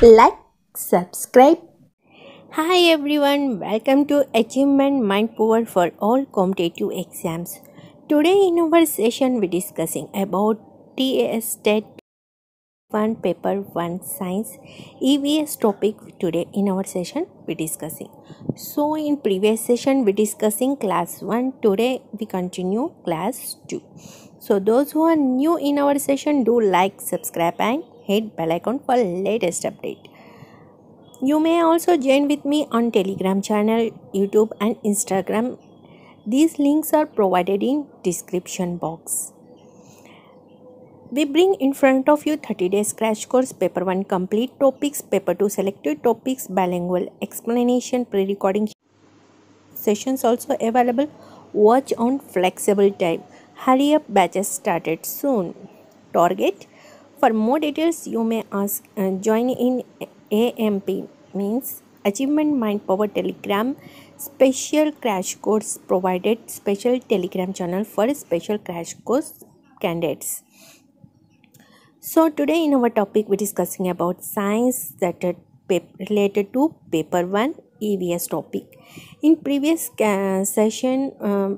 like, subscribe. Hi everyone, welcome to Achievement Mind Power for all competitive exams. Today in our session we discussing about TAS State 1 Paper 1 Science EVS topic. Today in our session we discussing. So in previous session we discussing class 1. Today we continue class 2. So those who are new in our session, do like, subscribe and hit bell icon for latest update. You may also join with me on Telegram channel, YouTube and Instagram. These links are provided in description box. We bring in front of you 30 days crash course, paper 1 complete topics, paper 2 selected topics, bilingual explanation, pre-recording sessions also available. Watch on flexible time. Hurry up, batches started soon. Target. For more details, you may ask join in AMP, means Achievement Mind Power Telegram special crash course provided. Special Telegram channel for special crash course candidates. So today in our topic we discussing about science that are related to paper 1 EVS topic. In previous session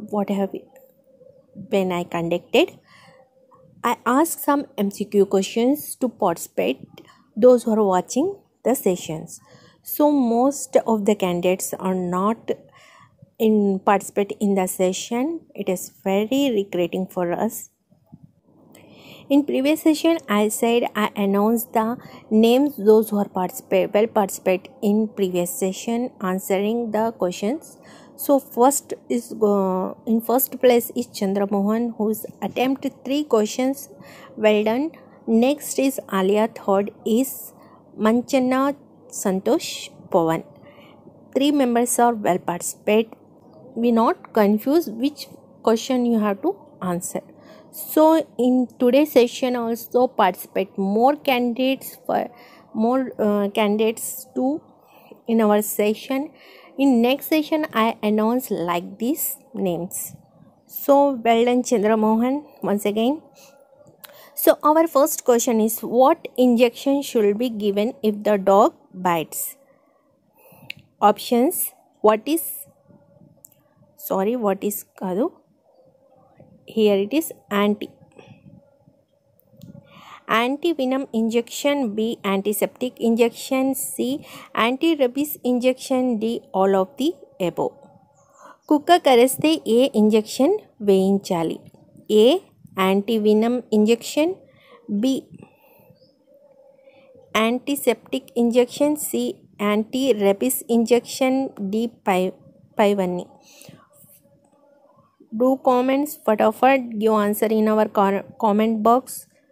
when I conducted, I asked some MCQ questions to participate, those who are watching the sessions. So most of the candidates are not participate in the session. It is very regretting for us. In previous session, I said I announced the names those who are participate in previous session answering the questions. So first is in first place is Chandra Mohan, who's attempted 3 questions. Well done. Next is Alia. Third is Manchana Santosh Pawan. 3 members are well participate. We not confuse which question you have to answer. So in today's session also participate more candidates for more candidates to in our session. In next session I announce like these names. So well done Chandra Mohan once again. So our first question is, what injection should be given if the dog bites? Options. What is Kadu? Here it is anti-venom injection, B antiseptic injection, C anti-rabies injection, D all of the above. కుక్క కరిస్తే ఏ injection వేయించాలి? A antivenom injection, B antiseptic injection, C anti rabies injection, D పైవన్నీ. Do comments फटाफट, give answer in our comment box.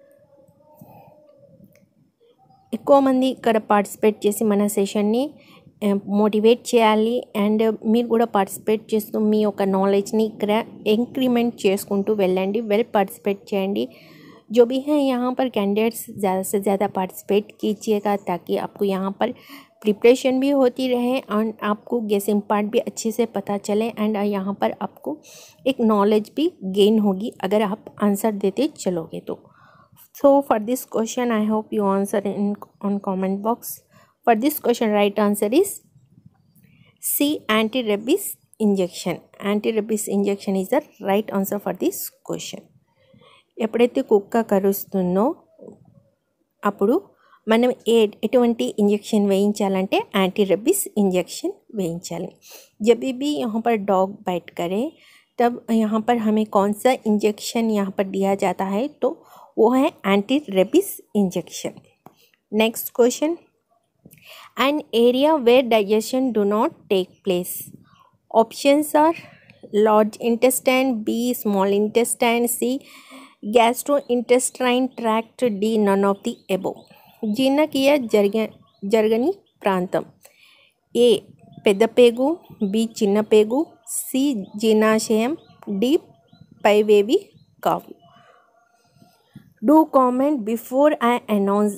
ఎక్కువ మంది ఇక్కడ participate చేసి మన సెషన్ని మోటివేట్ చేయాలి. అండ్ మీరు కూడా పార్టిసిపేట్ చేస్తూ మీ యొక్క నాలెడ్జ్ని ఇక్కడ ఇంక్रीमेंट చేసుకుంటూ వెళ్ళండి. వెల్ పార్టిसिपेट చేయండి. जो भी है यहाँ पर कैंडिडेट्स ज़्यादा से ज़्यादा पार्टिसिपेट कीजिएगा ताकि आपको यहाँ पर प्रिपरेशन भी होती रहे और आपको गेसिंग पार्ट भी अच्छे से पता चले एंड यहाँ पर आपको एक नॉलेज भी गेन होगी अगर आप आंसर देते चलोगे तो. So for this question I hope you answer on comment box. For this question right answer is C anti-rabies injection. Anti-rabies injection is the right answer for this question. ఎప్పుడైతే కుక్క కరుస్తుందో అప్పుడు మనం ఎటువంటి इंजेक्शन వేయించాలంటే anti rabies injection వేయించాలి. जब भी यहाँ पर डॉग बाइट करे तब यहाँ पर हमें कौन सा इंजेक्शन यहाँ पर दिया जाता है तो वो है anti rabies injection. Next question, an area where digestion do not take place. Options are large intestine, B small intestine, C gastrointestinal tract, D none of the above. జీర్ణక్రియ జరగని ప్రాంతం, ఏ పెద్ద పేగు, బి చిన్న పేగు, సి జీర్ణాశయం, డి పైవేవి కావు. Do comment before I announce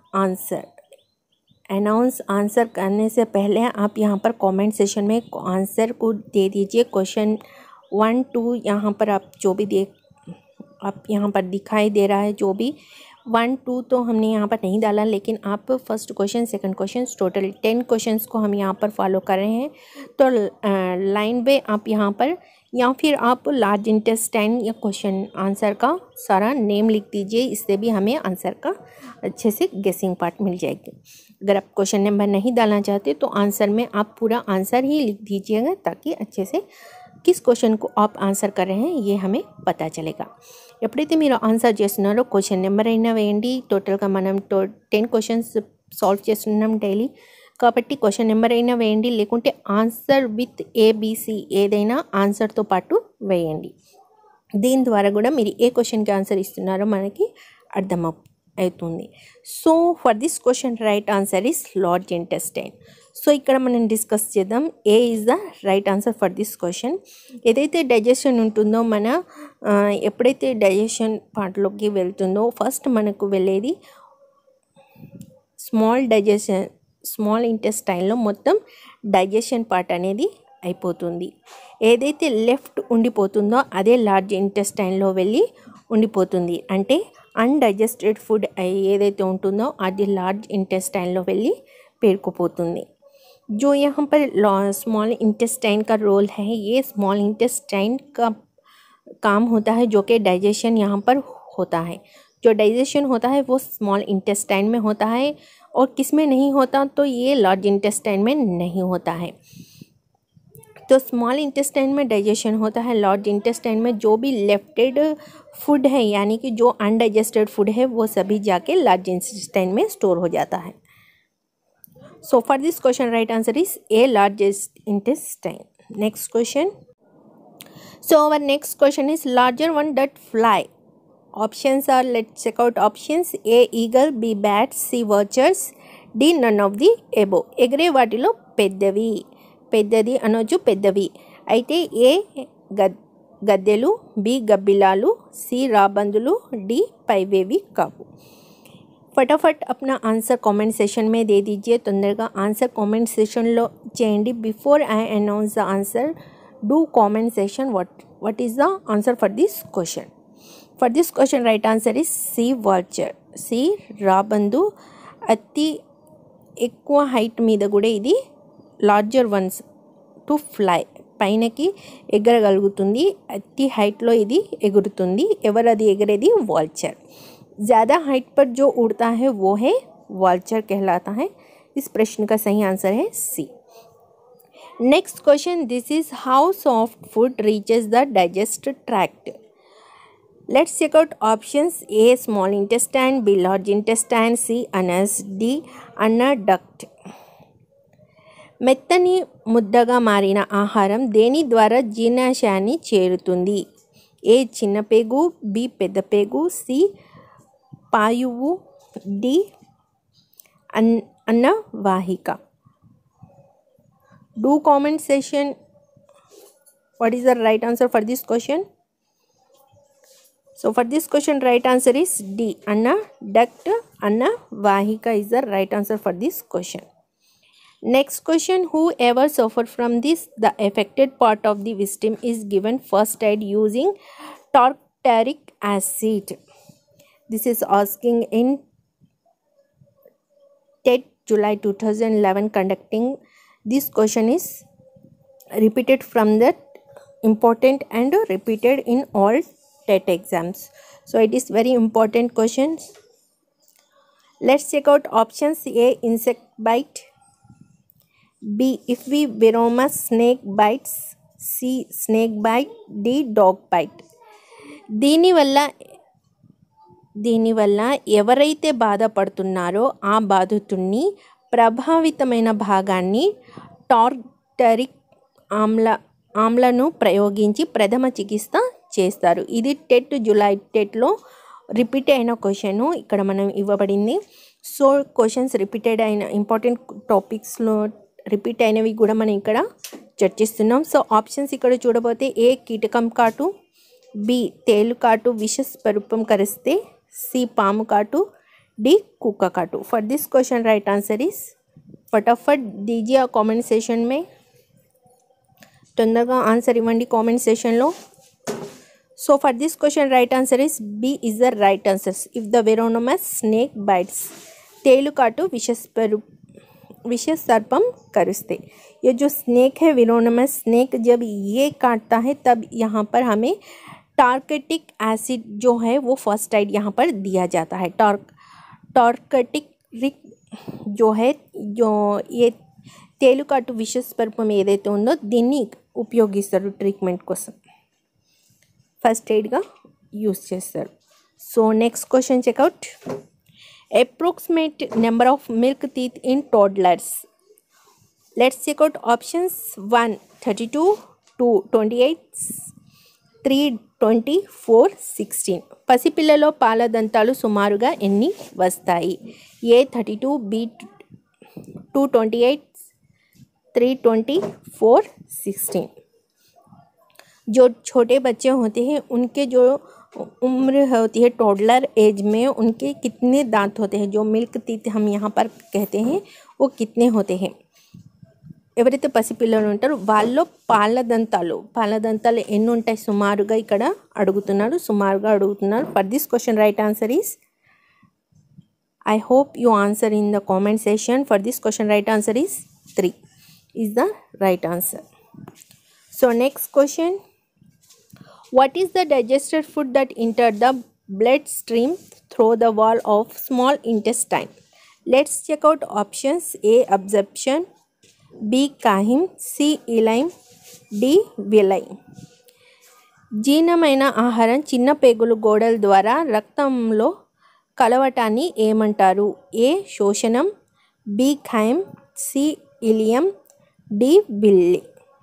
answer करने से पहले आप यहाँ पर कमेंट सेशन में आंसर को दे दीजिए. क्वेश्चन 1 2 यहाँ पर आप जो भी आप यहाँ पर दिखाई दे रहा है जो भी 1 2 तो हमने यहाँ पर नहीं डाला, लेकिन आप first question second question total 10 questions को हम यहाँ पर फॉलो कर रहे हैं। तो लाइन पे आप यहाँ पर या फिर आप लार्ज इंटेस्टाइन या क्वेश्चन आंसर का सारा नेम लिख दीजिए, इससे भी हमें आंसर का अच्छे से गेसिंग पार्ट मिल जाएगी। अगर आप क्वेश्चन नंबर नहीं डालना चाहते तो आंसर में आप पूरा आंसर ही लिख दीजिएगा, ताकि अच्छे से किस क्वेश्चन को आप आंसर कर रहे हैं ये हमें पता चलेगा। ఎప్పుడైతే మీరు ఆన్సర్ చేస్తున్నారో క్వశ్చన్ నెంబర్ అయినా వేయండి। టోటల్గా మనం 10 క్వశ్చన్స్ సాల్వ్ చేస్తున్నాం డైలీ, కాబట్టి క్వశ్చన్ నెంబర్ అయినా వేయండి, లేకుంటే ఆన్సర్ విత్ ఏబిసి ఏదైనా ఆన్సర్తో పాటు వేయండి। దీని ద్వారా కూడా మీరు ఏ క్వశ్చన్కి ఆన్సర్ ఇస్తున్నారో మనకి అర్థం అవుతుంది। So for this question right answer is large intestine. So ఇక్కడ మనం డిస్కస్ చేద్దాం, A is the right answer for this question. ఏదైతే డైజెషన్ ఉంటుందో మన ఎప్పుడైతే డైజెషన్ పార్ట్లోకి వెళ్తుందో ఫస్ట్ మనకు వెళ్ళేది స్మాల్ ఇంటెస్టైన్లో మొత్తం డైజెషన్ పార్ట్ అనేది అయిపోతుంది। ఏదైతే లెఫ్ట్ ఉండిపోతుందో అదే లార్జ్ ఇంటెస్టైన్లో వెళ్ళి ఉండిపోతుంది, అంటే అన్డైజెస్టెడ్ ఫుడ్ ఏదైతే ఉంటుందో అది లార్జ్ ఇంటెస్టైన్లో వెళ్ళి పేరుకుపోతుంది। जो यहाँ पर स्मॉल इंटेस्टाइन का रोल है, ये स्मॉल इंटेस्टाइन का काम होता है, जो कि डाइजेशन यहाँ पर होता है। जो डाइजेशन होता है वो स्मॉल इंटेस्टाइन में होता है, और किस में नहीं होता, तो ये लार्ज इंटेस्टाइन में नहीं होता है। तो स्मॉल इंटेस्टाइन में डाइजेशन होता है, लार्ज इंटेस्टाइन में जो भी लेफ्टेड फूड है यानी कि जो अनडाइजेस्टेड फूड है वो सभी जाके लार्ज इंटेस्टाइन में स्टोर हो जाता है। So for this question right answer is A, largest intestine. Next question. So our next question is larger one that fly. Options are, let's check out options. A, eagle, B, bats, C, vultures, D, none of the above. ఎగరే వాటిలో పెద్దది అనొచ్చు, పెద్దవి అయితే A గద్దెలు, B గబ్బిలాలు, C రాబందులు, D పైవేవి కావు। फटाफट अपना आंसर कमेंट सेशन में दे दीजिए। तొందరగా आंसर कमेंट सेशनలో చేయండి। Before I announce the answer do comment session what is the answer for this question। for this question right answer is C, vulture। C రాబందు అతి ఎక్కువ హైట్ మీద కూడా ఇది లార్జర్ వన్స్ టు ఫ్లై పైనకి ఎగరగలుగుతుంది, అతి హైట్లో ఇది ఎగురుతుంది। ఎవరది ఎగరేది? వాల్చర్। ज़्यादा हाइट पर जो उड़ता है वो है वाल्चर कहलाता है। इस प्रश्न का सही आंसर है C. Next question, this is how soft food reaches the digest tract. Let's check out options. A, small intestine, B, large intestine, C, anus, D, అన్నడక్ట్। మెత్తని ముద్దగా మారిన ఆహారం దేని ద్వారా జీర్ణాశయాన్ని చేరుతుంది? ఏ, చిన్న పేగు, బి, పెద్ద పేగు, సి, పాయువు, డి, అన్నవాహిక। Do comment section what is the right answer for this question। so for this question right answer is D, annaduct, annavahika is the right answer for this question। next question, whoever suffer from this the affected part of the victim is given first aid using tartaric acid। this is asking in TET July 2011 conducting। this question is repeated from that important and repeated in all TET exams, so it is very important questions। let's check out options। A, insect bite, B, epivenomous snake bites, C, snake bite, D, dog bite। దీనివల్ల ఎవరైతే బాధపడుతున్నారో ఆ బాధితుడిని ప్రభావితమైన భాగాన్ని టార్టరిక్ ఆమ్లను ప్రయోగించి ప్రథమ చికిత్స చేస్తారు। ఇది టెట్ జూలై టెట్లో రిపీట్ అయిన క్వశ్చన్ ఇక్కడ మనం ఇవ్వబడింది। సో క్వశ్చన్స్ రిపీటెడ్ అయిన ఇంపార్టెంట్ టాపిక్స్లో రిపీట్ అయినవి కూడా మనం ఇక్కడ చర్చిస్తున్నాం। సో ఆప్షన్స్ ఇక్కడ చూడబోతే ఏ, కీటకం కాటు, బి, తేలు కాటు విష స్వరూపం కరిస్తే, सी, पाम काटू, डी, कुक्का काटू। For this question right answer is, फटाफट दीजिए कमेंट सेशन में, తొందరగా ఆన్సర్ ఇవ్వండి కామెంట్ సెషన్లో। So for this question right answer is B is the right answer. If the venomous snake bites, तेलुकाटु विष सर्पम करुस्ते, ये जो स्नेक है वेनोनमस स्नेक जब ये काटता है तब यहाँ पर हमें टार्केटिक एसिड जो है वो फर्स्ट एड यहाँ पर दिया जाता है। टार्केटिक जो है जो ये తేలుకాటు విష సర్పం ఏదైతే ఉందో దీన్ని ఉపయోగిస్తారు ట్రీట్మెంట్ కోసం, ఫస్ట్ ఎయిడ్గా యూస్ చేస్తారు. So next question check out. Approximate number of milk teeth in toddlers. Let's check out options. 1 32, 2 28, 3 20, 4 16. పసిపిల్లలో పాల దంతాలు సుమారుగా ఎన్ని వస్తాయి? A 32, B 228, 320, 4 16. जो छोटे बच्चे होते हैं उनके जो उम्र होती है टोडलर एज में, उनके कितने दांत होते हैं, जो मिल्क टीथ हम यहाँ पर कहते हैं वो कितने होते हैं? ఎవరైతే పసిపిల్లలు ఉంటారో వాళ్ళు పాల దంతాలు ఎన్ని ఉంటాయి సుమారుగా ఇక్కడ అడుగుతున్నారు, for this question right answer is, I hope you answer in the comment section. For this question right answer is 3 is the right answer. So next question. What is the digested food that entered the bloodstream through the wall of small intestine? Let's check out options. A absorption, B chyme, C ileum, D villi. జీర్ణమైన ఆహారం చిన్న పేగులు గోడల ద్వారా రక్తంలో కలవటాన్ని ఏమంటారు? A శోషణం, B chyme, C ileum, D villi.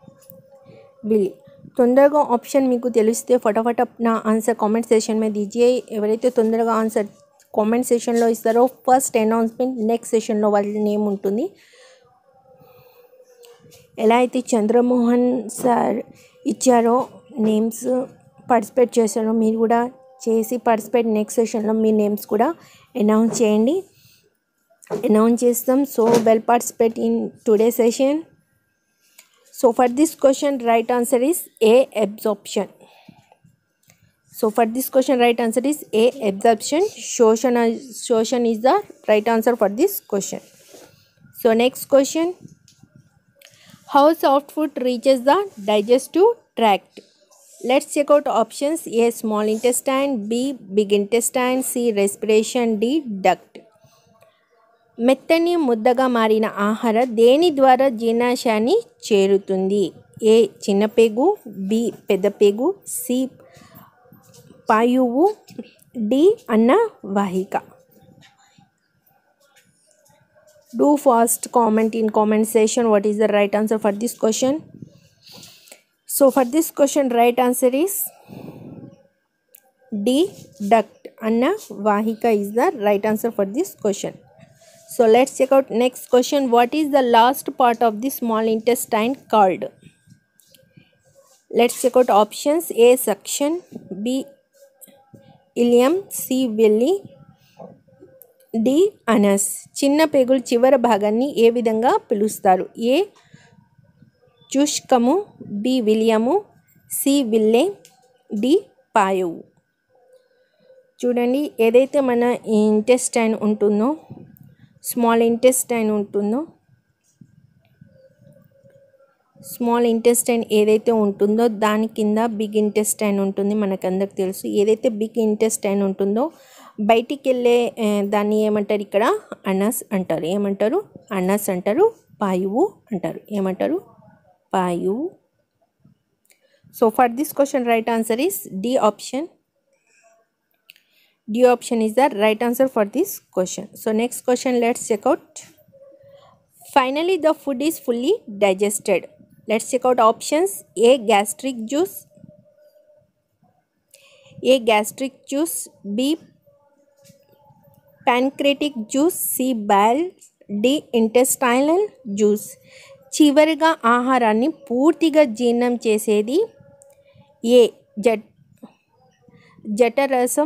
తొందరగా ఆప్షన్ మీకు తెలిస్తే ఫటాఫట్ నా ఆన్సర్ కామెంట్ సెషన్ में दीजिए. ఎవరైతే తొందరగా ఆన్సర్ కామెంట్ సెషన్లో ఇస్తారో ఫస్ట్ అనౌన్స్మెంట్ నెక్స్ట్ సెషన్లో వాళ్ళ నేమ్ ఉంటుంది. ఎలా అయితే చంద్రమోహన్ సార్ ఇచ్చారో నేమ్స్ పార్టిసిపేట్ చేశారో మీరు కూడా చేసి పార్టిసిపేట్ నెక్స్ట్ సెషన్లో మీ నేమ్స్ కూడా అనౌన్స్ చేయండి. అనౌన్స్ చేస్తాం. So well participate in today session. So for this question right answer is A absorption. So for this question right answer is A absorption. శోషణ is the right answer for this question. So next question. How soft food reaches the digestive tract? Let's check out options. A small intestine, B big intestine, C respiration, D duct. మెత్తని ముద్దగా మారిన ఆహారం దేని ద్వారా జీర్ణాశయాన్ని చేరుతుంది? ఏ చిన్న పేగు, B పెద్ద పేగు, సి పాయువు, డి అన్నవాహిక. Do fast comment in comment section what is the right answer for this question. So for this question right answer is D duct. Annavahika is the right answer for this question. So let's check out next question. What is the last part of the small intestine called? Let's check out options. A suction, B ileum, C villi, D anus. చిన్న పేగుల చివరి భాగాన్ని ఏ విధంగా పిలుస్తారు? A చూష్కము, B విలియము, C విల్లే, D పాయువు. చూడండి, ఏదైతే మన ఇంటెస్టైన్ ఉంటుందో స్మాల్ ఇంటెస్టైన్ ఏదైతే ఉంటుందో దాని కింద బిగ్ ఇంటెస్టైన్ ఉంటుంది. మనకందరికి తెలుసు. ఏదైతే బిగ్ ఇంటెస్టైన్ ఉంటుందో బయటికి వెళ్ళే దాన్ని ఏమంటారు? ఇక్కడ అనస్ అంటారు. ఏమంటారు? అనస్ అంటారు. పాయువు అంటారు. ఏమంటారు? పాయువు. So for this question right answer is D option. D option is the right answer for this question. So next question let's check out. Finally the food is fully digested. Let's check out options. A gastric juice, B pancreatic juice, C bile, D intestinal juice. చివరిగా ఆహారాన్ని పూర్తిగా జీర్ణం చేసేది A జఠరసం,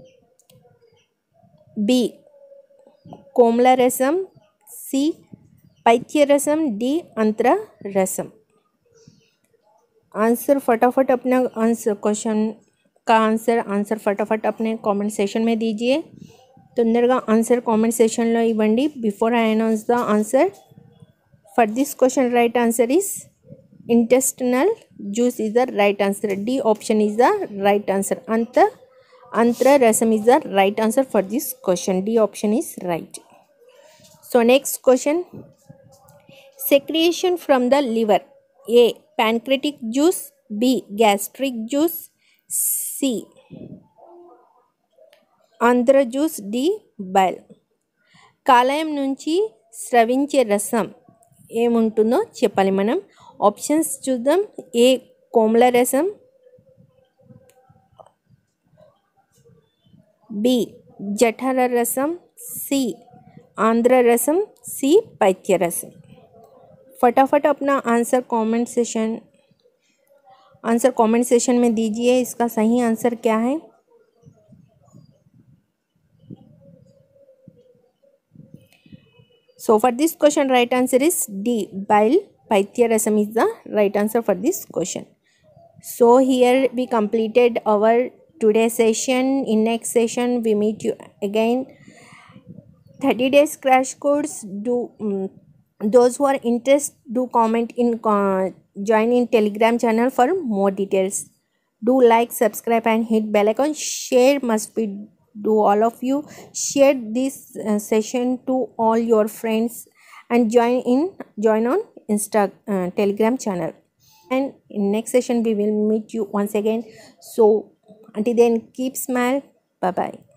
B కోమ్లరసం, C పైత్యరసం, D अंत्ररसम. Answer फटाफट अपना आंसर क्वेश्चन का ఆన్సర్ ఫటాఫట్ अपने కామెంట్ సెషన్ में दीजिए. తొందరగా ఆన్సర్ కామెంట్ సెషన్లో ఇవ్వండి. Before I announce the answer for this question right answer is intestinal juice is the right answer. D option is the right answer. Antra rasam is the right answer for this question. D option is right. So next question, secretion from the liver. A pancreatic juice, B gastric juice, C andhra juice, D bile. కాలేయం నుంచి స్రవించే రసం ఏముంటుందో చెప్పాలి మనం. Options చూద్దాం. ఏ కోమల రసం, B జఠర రసం, C Andhra रसम, सी पैत्य रसम. फटाफट अपना आंसर कमेंट सेशन में दीजिए. इसका सही आंसर क्या है? So for this question right answer is D bile paithya rasam is the right answer for this question. So here we completed our today's session. In next session we meet you again. 30 days crash course. Do those who are interested do comment in join in Telegram channel for more details. Do like, subscribe and hit bell icon. Share must be do all of you. Share this session to all your friends and join on Telegram channel. And in next session we will meet you once again. So until then, keep smile. Bye bye.